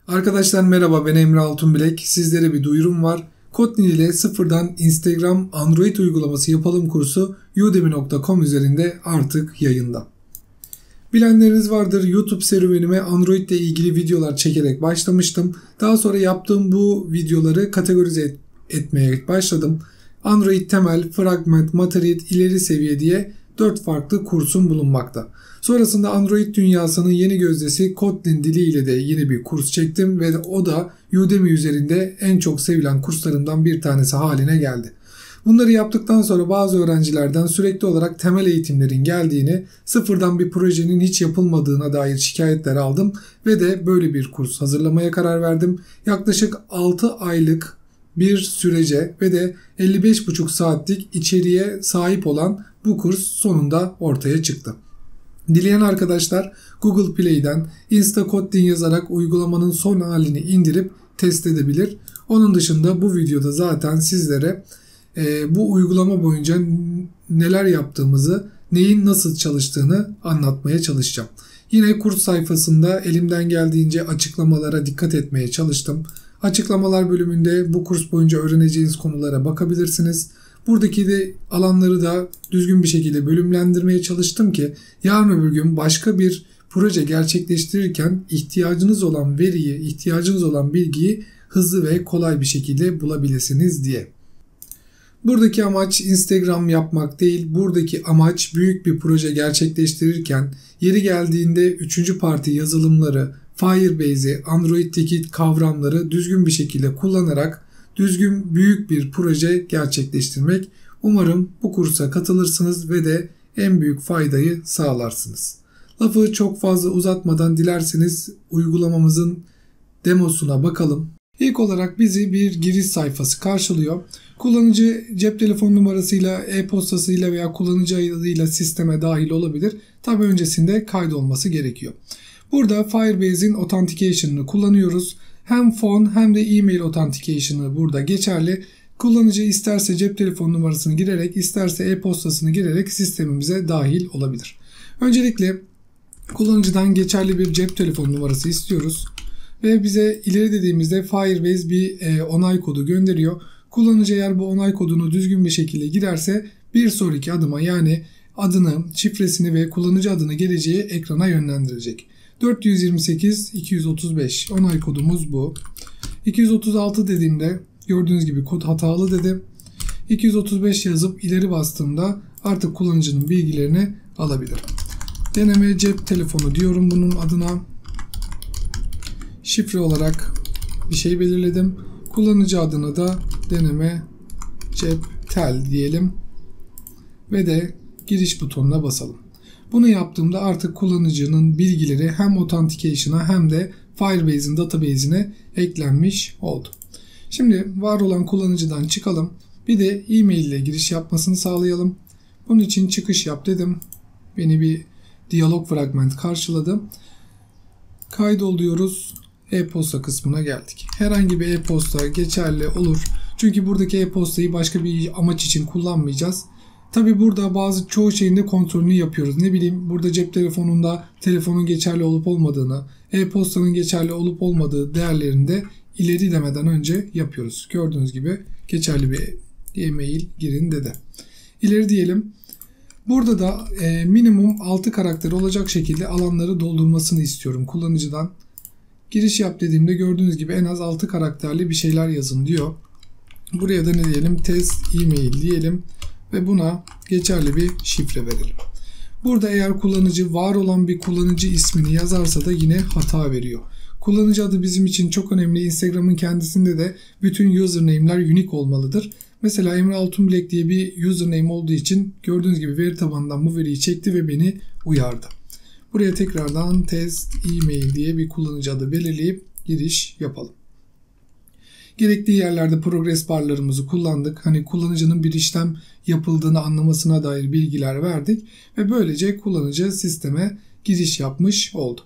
Arkadaşlar merhaba, ben Emre Altunbilek. Sizlere bir duyurum var. Kotlin ile sıfırdan Instagram Android uygulaması yapalım kursu udemy.com üzerinde artık yayında. Bilenleriniz vardır, YouTube serüvenime Android ile ilgili videolar çekerek başlamıştım. Daha sonra yaptığım bu videoları kategorize etmeye başladım. Android temel, fragment, materyal, ileri seviye diye 4 farklı kursum bulunmakta. Sonrasında Android dünyasının yeni gözdesi Kotlin dili ile de yeni bir kurs çektim ve o da Udemy üzerinde en çok sevilen kurslarımdan bir tanesi haline geldi. Bunları yaptıktan sonra bazı öğrencilerden sürekli olarak temel eğitimlerin geldiğini, sıfırdan bir projenin hiç yapılmadığına dair şikayetler aldım ve de böyle bir kurs hazırlamaya karar verdim. Yaklaşık 6 aylık bir sürece ve de 55,5 saatlik içeriğe sahip olan bu kurs sonunda ortaya çıktı. Dileyen arkadaşlar Google Play'den Instakotlin yazarak uygulamanın son halini indirip test edebilir. Onun dışında bu videoda zaten sizlere bu uygulama boyunca neler yaptığımızı, neyin nasıl çalıştığını anlatmaya çalışacağım. Yine kurs sayfasında elimden geldiğince açıklamalara dikkat etmeye çalıştım. Açıklamalar bölümünde bu kurs boyunca öğreneceğiniz konulara bakabilirsiniz. Buradaki de alanları da düzgün bir şekilde bölümlendirmeye çalıştım ki yarın öbür gün başka bir proje gerçekleştirirken ihtiyacınız olan veriyi, ihtiyacınız olan bilgiyi hızlı ve kolay bir şekilde bulabilirsiniz diye. Buradaki amaç Instagram yapmak değil, buradaki amaç büyük bir proje gerçekleştirirken yeri geldiğinde 3. parti yazılımları, Firebase'i, Android'deki kavramları düzgün bir şekilde kullanarak düzgün büyük bir proje gerçekleştirmek. Umarım bu kursa katılırsınız ve de en büyük faydayı sağlarsınız. Lafı çok fazla uzatmadan dilerseniz uygulamamızın demosuna bakalım. İlk olarak bizi bir giriş sayfası karşılıyor. Kullanıcı cep telefon numarasıyla, e-postasıyla veya kullanıcı adıyla sisteme dahil olabilir. Tabi öncesinde kaydolması gerekiyor. Burada Firebase'in Authentication'ını kullanıyoruz. Hem phone hem de e-mail Authentication'ı burada geçerli. Kullanıcı isterse cep telefon numarasını girerek, isterse e-postasını girerek sistemimize dahil olabilir. Öncelikle kullanıcıdan geçerli bir cep telefon numarası istiyoruz. Ve bize ileri dediğimizde Firebase bir onay kodu gönderiyor. Kullanıcı eğer bu onay kodunu düzgün bir şekilde girerse bir sonraki adıma, yani adını, şifresini ve kullanıcı adını geleceği ekrana yönlendirecek. 428-235 onay kodumuz bu. 236 dediğimde gördüğünüz gibi kod hatalı dedi. 235 yazıp ileri bastığımda artık kullanıcının bilgilerini alabilirim. Deneme cep telefonu diyorum bunun adına. Şifre olarak bir şey belirledim. Kullanıcı adına da deneme cep tel diyelim. Ve de giriş butonuna basalım. Bunu yaptığımda artık kullanıcının bilgileri hem Authentication'a hem de Firebase'in database'ine eklenmiş oldu. Şimdi var olan kullanıcıdan çıkalım. Bir de e-mail ile giriş yapmasını sağlayalım. Bunun için çıkış yap dedim. Beni bir diyalog fragment karşıladı. Kaydol diyoruz. E-posta kısmına geldik. Herhangi bir e-posta geçerli olur. Çünkü buradaki e-postayı başka bir amaç için kullanmayacağız. Tabi burada çoğu şeyin de kontrolünü yapıyoruz. Ne bileyim, burada cep telefonunda telefonun geçerli olup olmadığını, e-postanın geçerli olup olmadığı değerlerini de ileri demeden önce yapıyoruz. Gördüğünüz gibi geçerli bir e-mail girin dedi. İleri diyelim. Burada da minimum 6 karakter olacak şekilde alanları doldurmasını istiyorum kullanıcıdan. Giriş yap dediğimde gördüğünüz gibi en az 6 karakterli bir şeyler yazın diyor. Buraya da ne diyelim? Test e-mail diyelim. Ve buna geçerli bir şifre verelim. Burada eğer kullanıcı var olan bir kullanıcı ismini yazarsa da yine hata veriyor. Kullanıcı adı bizim için çok önemli. Instagram'ın kendisinde de bütün username'ler unique olmalıdır. Mesela Emre Altunbilek diye bir username olduğu için gördüğünüz gibi veri tabanından bu veriyi çekti ve beni uyardı. Buraya tekrardan test e-mail diye bir kullanıcı adı belirleyip giriş yapalım. Gerektiği yerlerde progress barlarımızı kullandık. Hani kullanıcının bir işlem yapıldığını anlamasına dair bilgiler verdik. Ve böylece kullanıcı sisteme giriş yapmış oldu.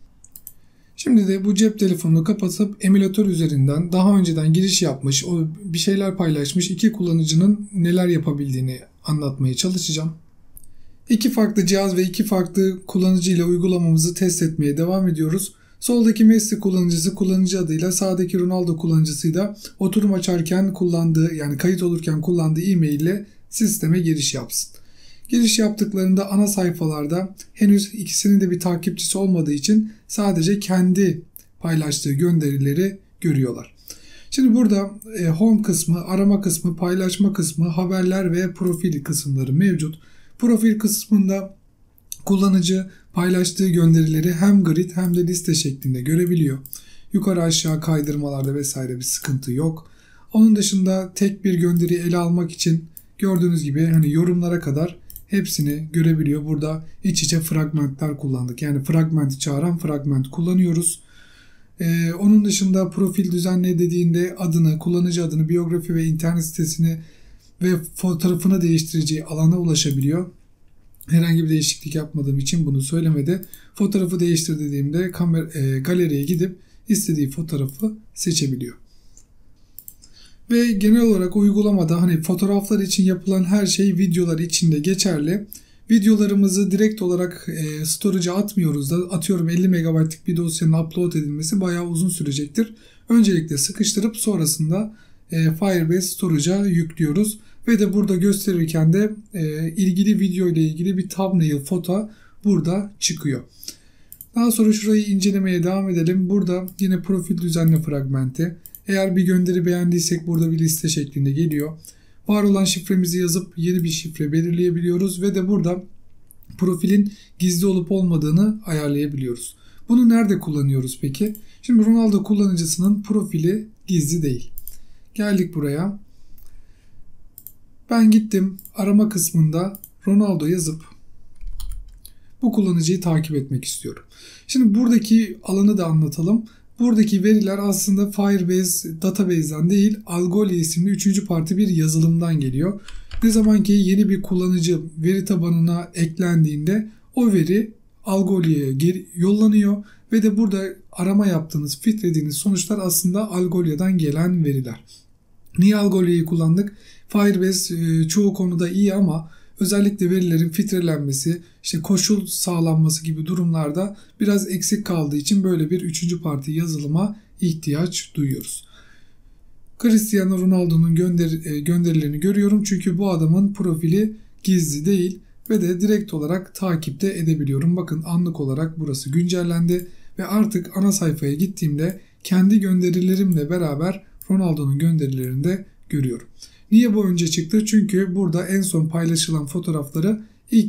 Şimdi de bu cep telefonunu kapatıp emülatör üzerinden daha önceden giriş yapmış, bir şeyler paylaşmış iki kullanıcının neler yapabildiğini anlatmaya çalışacağım. İki farklı cihaz ve iki farklı kullanıcı ile uygulamamızı test etmeye devam ediyoruz. Soldaki Messi kullanıcısı kullanıcı adıyla, sağdaki Ronaldo kullanıcısı da oturum açarken kullandığı, yani kayıt olurken kullandığı e-mail ile sisteme giriş yapsın. Giriş yaptıklarında ana sayfalarda henüz ikisinin de bir takipçisi olmadığı için sadece kendi paylaştığı gönderileri görüyorlar. Şimdi burada home kısmı, arama kısmı, paylaşma kısmı, haberler ve profil kısımları mevcut. Profil kısmında kullanıcı paylaştığı gönderileri hem grid hem de liste şeklinde görebiliyor. Yukarı aşağı kaydırmalarda vesaire bir sıkıntı yok. Onun dışında tek bir gönderiyi ele almak için gördüğünüz gibi hani yorumlara kadar hepsini görebiliyor. Burada iç içe fragmentler kullandık. Yani fragmenti çağıran fragment kullanıyoruz. Onun dışında profil düzenle dediğinde adını, kullanıcı adını, biyografi ve internet sitesini ve fotoğrafını değiştireceği alana ulaşabiliyor. Herhangi bir değişiklik yapmadığım için bunu söylemedi. Fotoğrafı değiştir dediğimde galeriye gidip istediği fotoğrafı seçebiliyor. Ve genel olarak uygulamada hani fotoğraflar için yapılan her şey videolar için de geçerli. Videolarımızı direkt olarak storage'a atmıyoruz da, atıyorum 50 MB'lık bir dosyanın upload edilmesi bayağı uzun sürecektir. Öncelikle sıkıştırıp sonrasında Firebase storage'a yüklüyoruz. Ve de burada gösterirken de ilgili video ile ilgili bir thumbnail foto burada çıkıyor. Daha sonra şurayı incelemeye devam edelim. Burada yine profil düzenle fragmenti. Eğer bir gönderi beğendiysek burada bir liste şeklinde geliyor. Var olan şifremizi yazıp yeni bir şifre belirleyebiliyoruz ve de burada profilin gizli olup olmadığını ayarlayabiliyoruz. Bunu nerede kullanıyoruz peki? Şimdi Ronaldo kullanıcısının profili gizli değil. Geldik buraya. Ben gittim arama kısmında Ronaldo yazıp bu kullanıcıyı takip etmek istiyorum. Şimdi buradaki alanı da anlatalım. Buradaki veriler aslında Firebase database'den değil, Algolia isimli 3. parti bir yazılımdan geliyor. Ne zaman ki yeni bir kullanıcı veri tabanına eklendiğinde o veri Algolia'ya yollanıyor ve de burada arama yaptığınız, filtrelediğiniz sonuçlar aslında Algolia'dan gelen veriler. Niye Algolia'yı kullandık? Firebase çoğu konuda iyi ama özellikle verilerin filtrelenmesi, işte koşul sağlanması gibi durumlarda biraz eksik kaldığı için böyle bir 3. parti yazılıma ihtiyaç duyuyoruz. Cristiano Ronaldo'nun gönderilerini görüyorum çünkü bu adamın profili gizli değil ve de direkt olarak takipte edebiliyorum. Bakın anlık olarak burası güncellendi ve artık ana sayfaya gittiğimde kendi gönderilerimle beraber Ronaldo'nun gönderilerini de görüyorum. Niye bu önce çıktı? Çünkü burada en son paylaşılan fotoğrafları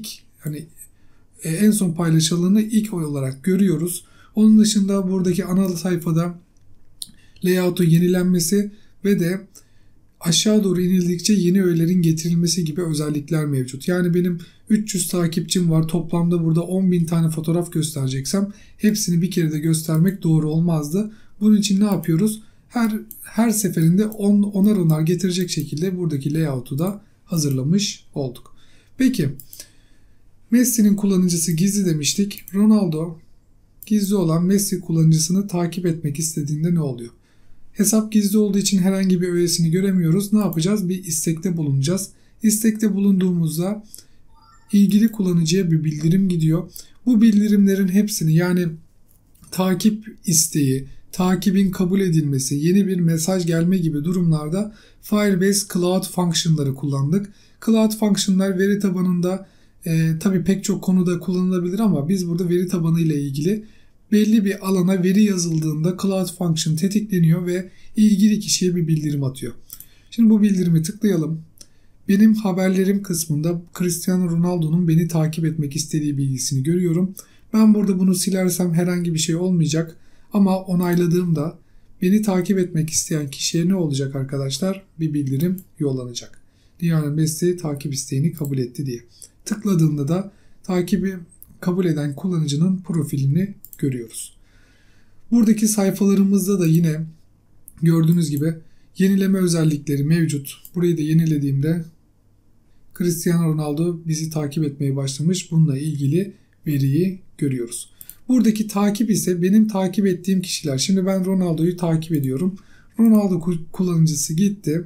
en son paylaşılanı ilk olarak görüyoruz. Onun dışında buradaki ana sayfada layout'u yenilenmesi ve de aşağı doğru inildikçe yeni öğelerin getirilmesi gibi özellikler mevcut. Yani benim 300 takipçim var. Toplamda burada 10.000 tane fotoğraf göstereceksem hepsini bir kere de göstermek doğru olmazdı. Bunun için ne yapıyoruz? Her seferinde onar getirecek şekilde buradaki layout'u da hazırlamış olduk. Peki Messi'nin kullanıcısı gizli demiştik. Ronaldo gizli olan Messi kullanıcısını takip etmek istediğinde ne oluyor? Hesap gizli olduğu için herhangi bir öğesini göremiyoruz. Ne yapacağız? Bir istekte bulunacağız. İstekte bulunduğumuzda ilgili kullanıcıya bir bildirim gidiyor. Bu bildirimlerin hepsini, yani takip isteği, takibin kabul edilmesi, yeni bir mesaj gelme gibi durumlarda Firebase Cloud Function'ları kullandık. Cloud Function'lar veri tabanında tabii pek çok konuda kullanılabilir ama biz burada veri tabanı ile ilgili belli bir alana veri yazıldığında Cloud Function tetikleniyor ve ilgili kişiye bir bildirim atıyor. Şimdi bu bildirimi tıklayalım. Benim haberlerim kısmında Cristiano Ronaldo'nun beni takip etmek istediği bilgisini görüyorum. Ben burada bunu silersem herhangi bir şey olmayacak. Ama onayladığımda beni takip etmek isteyen kişiye ne olacak arkadaşlar? Bir bildirim yollanacak. Lionel Messi takip isteğini kabul etti diye. Tıkladığında da takibi kabul eden kullanıcının profilini görüyoruz. Buradaki sayfalarımızda da yine gördüğünüz gibi yenileme özellikleri mevcut. Burayı da yenilediğimde Cristiano Ronaldo bizi takip etmeye başlamış. Bununla ilgili veriyi görüyoruz. Buradaki takip ise benim takip ettiğim kişiler. Şimdi ben Ronaldo'yu takip ediyorum. Ronaldo kullanıcısı gitti.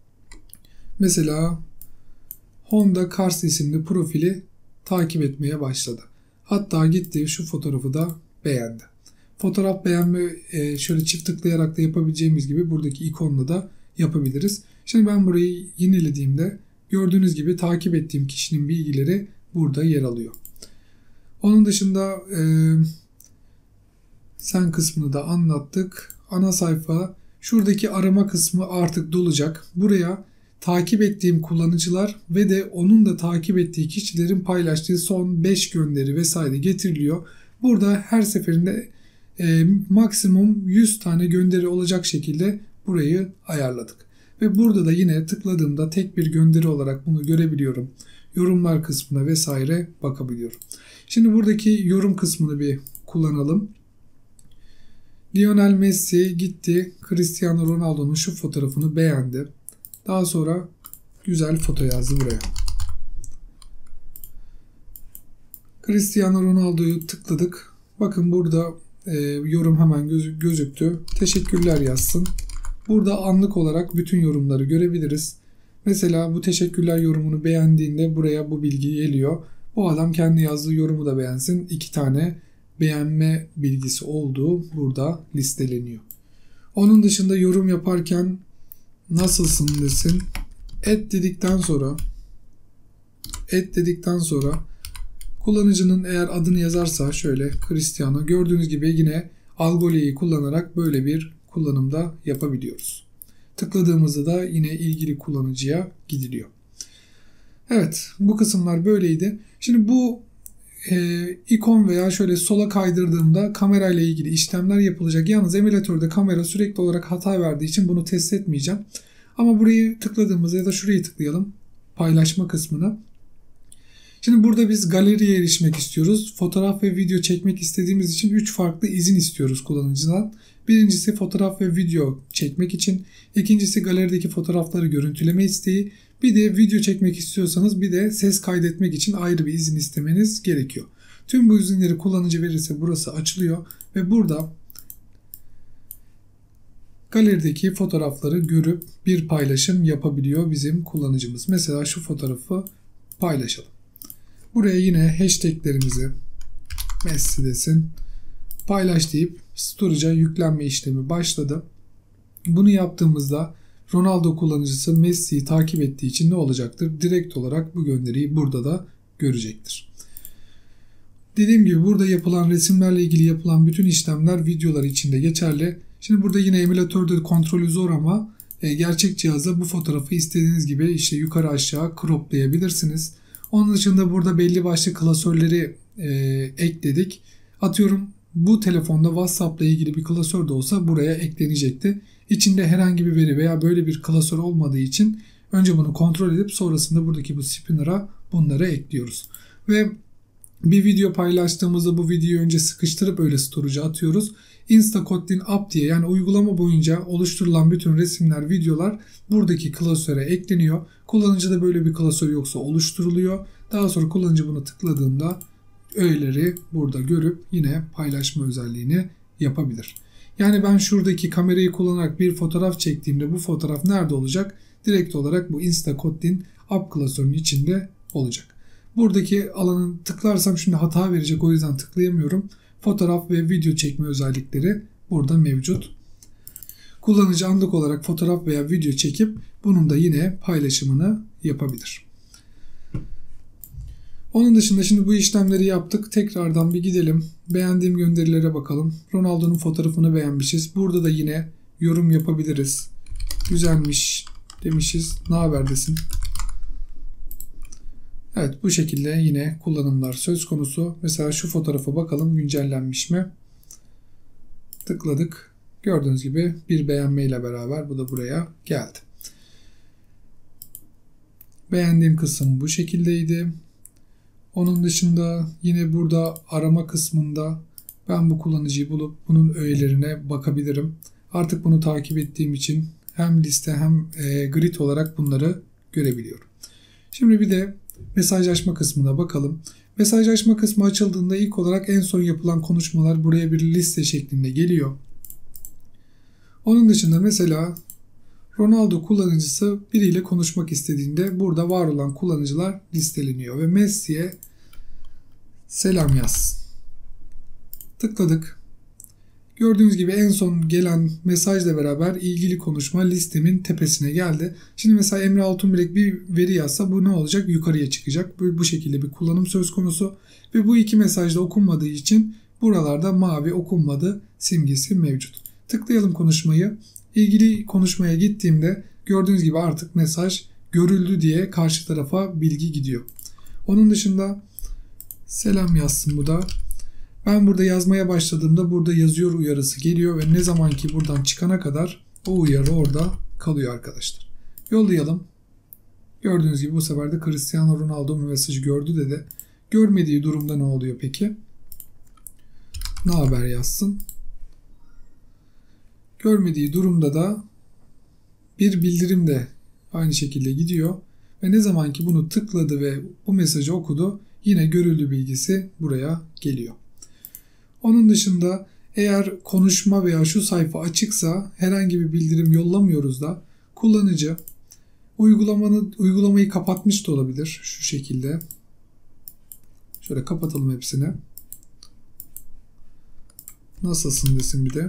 Mesela Honda Cars isimli profili takip etmeye başladı. Hatta gitti şu fotoğrafı da beğendi. fotoğraf beğenme şöyle çift tıklayarak da yapabileceğimiz gibi buradaki ikonla da yapabiliriz. Şimdi ben burayı yenilediğimde gördüğünüz gibi takip ettiğim kişinin bilgileri burada yer alıyor. Onun dışında sen kısmını da anlattık. Ana sayfa, şuradaki arama kısmı artık dolacak. Buraya takip ettiğim kullanıcılar ve de onun da takip ettiği kişilerin paylaştığı son 5 gönderi vesaire getiriliyor. Burada her seferinde maksimum 100 tane gönderi olacak şekilde burayı ayarladık. Ve burada da yine tıkladığımda tek bir gönderi olarak bunu görebiliyorum. Yorumlar kısmına vesaire bakabiliyorum. Şimdi buradaki yorum kısmını bir kullanalım. Lionel Messi gitti, Cristiano Ronaldo'nun şu fotoğrafını beğendi. Daha sonra güzel foto yazdı buraya. Cristiano Ronaldo'yu tıkladık. Bakın burada yorum hemen gözüktü. Teşekkürler yazsın. Burada anlık olarak bütün yorumları görebiliriz. Mesela bu teşekkürler yorumunu beğendiğinde buraya bu bilgi geliyor. Bu adam kendi yazdığı yorumu da beğensin. 2 tane beğenme bilgisi olduğu burada listeleniyor. Onun dışında yorum yaparken nasılsın desin. Et dedikten sonra kullanıcının eğer adını yazarsa şöyle Cristiano, gördüğünüz gibi yine Algolya'yı kullanarak böyle bir kullanımda yapabiliyoruz. Tıkladığımızda da yine ilgili kullanıcıya gidiliyor. Evet, bu kısımlar böyleydi. Şimdi bu ikon veya şöyle sola kaydırdığımda kamera ile ilgili işlemler yapılacak. Yalnız emülatörde kamera sürekli olarak hata verdiği için bunu test etmeyeceğim. Ama burayı tıkladığımızda ya da şurayı tıklayalım. Paylaşma kısmına. Şimdi burada biz galeriye erişmek istiyoruz. Fotoğraf ve video çekmek istediğimiz için 3 farklı izin istiyoruz kullanıcıdan. Birincisi fotoğraf ve video çekmek için. İkincisi galerideki fotoğrafları görüntüleme isteği. Bir de video çekmek istiyorsanız bir de ses kaydetmek için ayrı bir izin istemeniz gerekiyor. Tüm bu izinleri kullanıcı verirse burası açılıyor ve burada galerideki fotoğrafları görüp bir paylaşım yapabiliyor bizim kullanıcımız. Mesela şu fotoğrafı paylaşalım. Buraya yine hashtaglerimizi Messi desin, paylaş deyip storage'a yüklenme işlemi başladı. Bunu yaptığımızda Ronaldo kullanıcısı Messi'yi takip ettiği için ne olacaktır? Direkt olarak bu gönderiyi burada da görecektir. Dediğim gibi burada yapılan resimlerle ilgili yapılan bütün işlemler videolar içinde geçerli. Şimdi burada yine emülatörde kontrolü zor ama gerçek cihazda bu fotoğrafı istediğiniz gibi işte yukarı aşağı croplayabilirsiniz. Onun dışında burada belli başlı klasörleri ekledik. Atıyorum bu telefonda WhatsApp ile ilgili bir klasör de olsa buraya eklenecekti. İçinde herhangi bir veri veya böyle bir klasör olmadığı için önce bunu kontrol edip sonrasında buradaki bu spinner'a bunları ekliyoruz. Ve bir video paylaştığımızda bu videoyu önce sıkıştırıp öyle storage'a atıyoruz. Instakotlin app diye, yani uygulama boyunca oluşturulan bütün resimler, videolar buradaki klasöre ekleniyor. Kullanıcıda böyle bir klasör yoksa oluşturuluyor. Daha sonra kullanıcı bunu tıkladığında öğeleri burada görüp yine paylaşma özelliğini yapabilir. Yani ben şuradaki kamerayı kullanarak bir fotoğraf çektiğimde bu fotoğraf nerede olacak? Direkt olarak bu Instakotlin app klasörünün içinde olacak. Buradaki alanı tıklarsam şimdi hata verecek, o yüzden tıklayamıyorum. Fotoğraf ve video çekme özellikleri burada mevcut. Kullanıcı anlık olarak fotoğraf veya video çekip bunun da yine paylaşımını yapabilir. Onun dışında şimdi bu işlemleri yaptık. Tekrardan bir gidelim. Beğendiğim gönderilere bakalım. Ronaldo'nun fotoğrafını beğenmişiz. Burada da yine yorum yapabiliriz. Güzelmiş demişiz. Ne haber desin. Evet, bu şekilde yine kullanımlar söz konusu. Mesela şu fotoğrafa bakalım güncellenmiş mi? Tıkladık. Gördüğünüz gibi bir beğenme ile beraber bu da buraya geldi. Beğendiğim kısım bu şekildeydi. Onun dışında yine burada arama kısmında ben bu kullanıcıyı bulup bunun öğelerine bakabilirim. Artık bunu takip ettiğim için hem liste hem grid olarak bunları görebiliyorum. Şimdi bir de mesajlaşma kısmına bakalım. Mesajlaşma kısmı açıldığında ilk olarak en son yapılan konuşmalar buraya bir liste şeklinde geliyor. Onun dışında mesela Ronaldo kullanıcısı biriyle konuşmak istediğinde burada var olan kullanıcılar listeleniyor ve Messi'ye selam yaz. Tıkladık. Gördüğünüz gibi en son gelen mesajla beraber ilgili konuşma listemin tepesine geldi. Şimdi mesela Emre Altunbilek bir veri yazsa bu ne olacak? Yukarıya çıkacak. Bu şekilde bir kullanım söz konusu. Ve bu iki mesajda okunmadığı için buralarda mavi okunmadı simgesi mevcut. Tıklayalım konuşmayı. İlgili konuşmaya gittiğimde gördüğünüz gibi artık mesaj görüldü diye karşı tarafa bilgi gidiyor. Onun dışında selam yazsın bu da. Ben burada yazmaya başladığımda burada yazıyor uyarısı geliyor ve ne zaman ki buradan çıkana kadar o uyarı orada kalıyor arkadaşlar. Yollayalım. Gördüğünüz gibi bu sefer de Cristiano Ronaldo bu mesajı gördü dedi. Görmediği durumda ne oluyor peki? Ne haber yazsın. Görmediği durumda da bir bildirim de aynı şekilde gidiyor. Ve ne zaman ki bunu tıkladı ve bu mesajı okudu yine görüldü bilgisi buraya geliyor. Onun dışında eğer konuşma veya şu sayfa açıksa herhangi bir bildirim yollamıyoruz da kullanıcı uygulamayı kapatmış da olabilir şu şekilde. Şöyle kapatalım hepsini. Nasılsın desin bir de.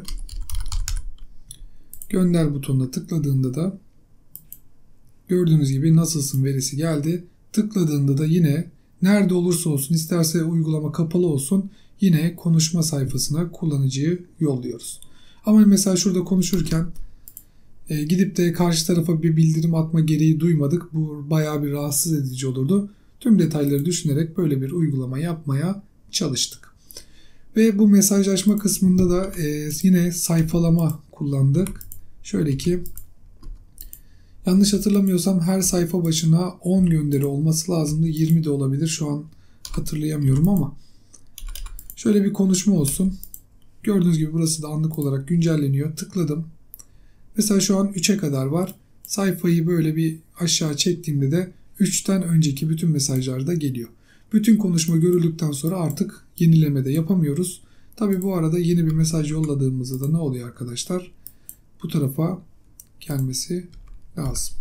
Gönder butonuna tıkladığında da gördüğünüz gibi nasılsın verisi geldi. Tıkladığında da yine nerede olursa olsun isterse uygulama kapalı olsun yine konuşma sayfasına kullanıcıyı yolluyoruz. Ama mesela şurada konuşurken gidip de karşı tarafa bir bildirim atma gereği duymadık. Bu bayağı bir rahatsız edici olurdu. Tüm detayları düşünerek böyle bir uygulama yapmaya çalıştık. Ve bu mesajlaşma kısmında da yine sayfalama kullandık. Şöyle ki yanlış hatırlamıyorsam her sayfa başına 10 gönderi olması lazımdı. 20 de olabilir. Şu an hatırlayamıyorum ama şöyle bir konuşma olsun. Gördüğünüz gibi burası da anlık olarak güncelleniyor. Tıkladım. Mesela şu an 3'e kadar var. Sayfayı böyle bir aşağı çektiğimde de 3'ten önceki bütün mesajlar da geliyor. Bütün konuşma görüldükten sonra artık yenileme de yapamıyoruz. Tabi bu arada yeni bir mesaj yolladığımızda da ne oluyor arkadaşlar? Bu tarafa gelmesi lazım.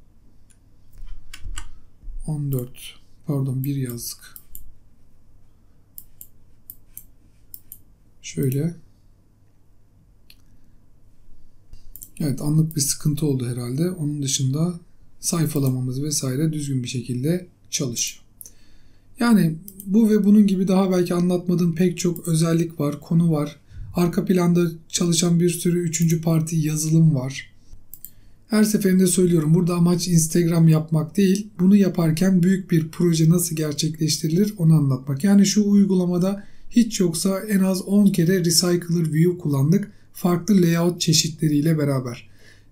1 yazdık. Şöyle. Evet, anlık bir sıkıntı oldu herhalde. Onun dışında sayfalamamız vesaire düzgün bir şekilde çalışıyor. Yani bu ve bunun gibi daha belki anlatmadığım pek çok özellik var, konu var. Arka planda çalışan bir sürü üçüncü parti yazılım var. Her seferinde söylüyorum, burada amaç Instagram yapmak değil. Bunu yaparken büyük bir proje nasıl gerçekleştirilir onu anlatmak. Yani şu uygulamada hiç yoksa en az 10 kere Recycler View kullandık. Farklı layout çeşitleriyle beraber.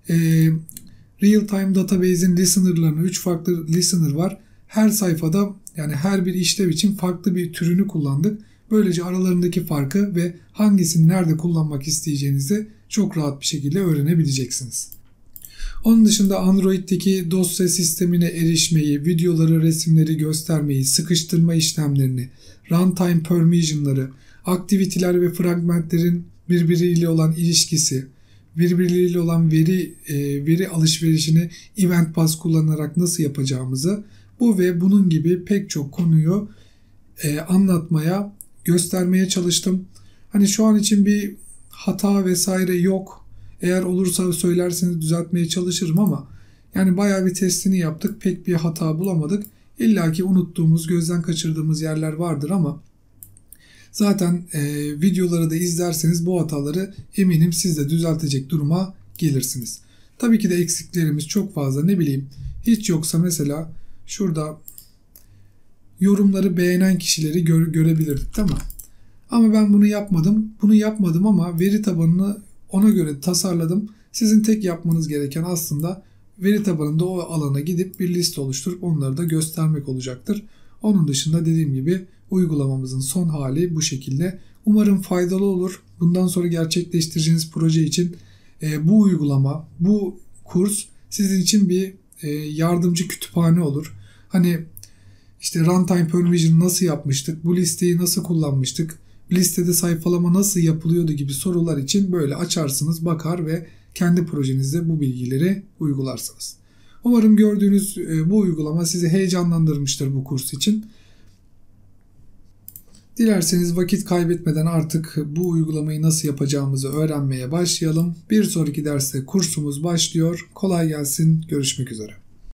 Real Time Database'in listener'larını 3 farklı listener var. Her sayfada yani her bir işlev için farklı bir türünü kullandık. Böylece aralarındaki farkı ve hangisini nerede kullanmak isteyeceğinizi çok rahat bir şekilde öğrenebileceksiniz. Onun dışında Android'deki dosya sistemine erişmeyi, videoları, resimleri göstermeyi, sıkıştırma işlemlerini, runtime permission'ları, aktiviteler ve fragmentlerin birbiriyle olan ilişkisi, birbirleriyle olan veri alışverişini Event Pass kullanarak nasıl yapacağımızı, bu ve bunun gibi pek çok konuyu anlatmaya, göstermeye çalıştım. Hani şu an için bir hata vesaire yok. Eğer olursa söylerseniz düzeltmeye çalışırım ama yani bayağı bir testini yaptık. Pek bir hata bulamadık. İlla ki unuttuğumuz, gözden kaçırdığımız yerler vardır ama zaten videoları da izlerseniz bu hataları eminim siz de düzeltecek duruma gelirsiniz. Tabii ki de eksiklerimiz çok fazla. Ne bileyim, hiç yoksa mesela şurada yorumları beğenen kişileri görebilirdik, değil mi? Ama ben bunu yapmadım. Bunu yapmadım ama veri tabanını ona göre tasarladım. Sizin tek yapmanız gereken aslında veri tabanında o alana gidip bir liste oluşturup onları da göstermek olacaktır. Onun dışında dediğim gibi uygulamamızın son hali bu şekilde. Umarım faydalı olur. Bundan sonra gerçekleştireceğiniz proje için bu uygulama, bu kurs sizin için bir yardımcı kütüphane olur. Hani işte runtime permission nasıl yapmıştık, bu listeyi nasıl kullanmıştık, listede sayfalama nasıl yapılıyordu gibi sorular için böyle açarsınız, bakar ve kendi projenizde bu bilgileri uygularsınız. Umarım gördüğünüz bu uygulama sizi heyecanlandırmıştır bu kurs için. Dilerseniz vakit kaybetmeden artık bu uygulamayı nasıl yapacağımızı öğrenmeye başlayalım. Bir sonraki derste kursumuz başlıyor. Kolay gelsin. Görüşmek üzere.